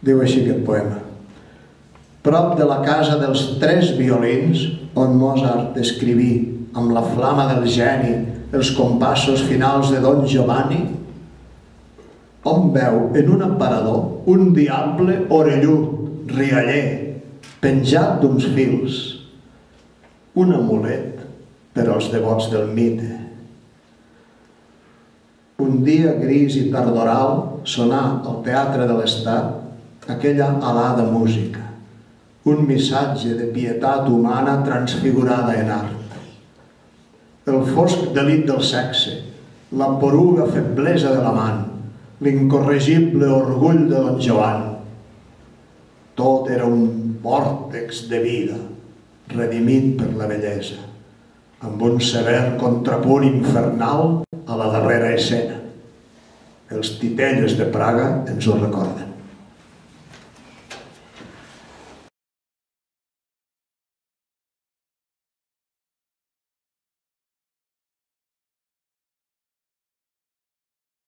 Diu així aquest poema. Prop de la casa dels 3 violins, on Mozart escriví amb la flama del geni els compassos finals de Don Giovanni, hom veu en un aparador un diable orellut, rialler, penjat d'uns fils, un amulet per als devots del mite. Un dia gris i tardoral sonà al Teatre de l'Estat aquella alada música, un missatge de pietat humana transfigurada en art. El fosc delit del sexe, la poruga feblesa de l'amant, l'incorregible orgull de don Joan. Tot era un vòrtex de vida, redimit per la bellesa, amb un sever contrapunt infernal a la darrera escena. Els titelles de Praga ens ho recorden.